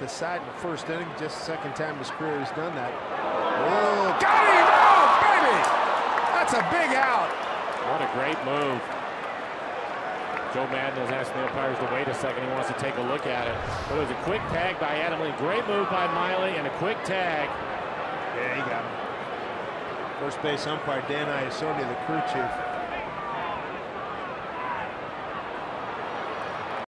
the side in the first inning. Just the second time his career he's done that. Oh, got him! Oh, baby! That's a big out. What a great move. Joe Madden is asking the umpires to wait a second. He wants to take a look at it. But it was a quick tag by Adam Lee. Great move by Miley and a quick tag. Yeah, he got him. First base umpire Dan Iasoni, the crew chief.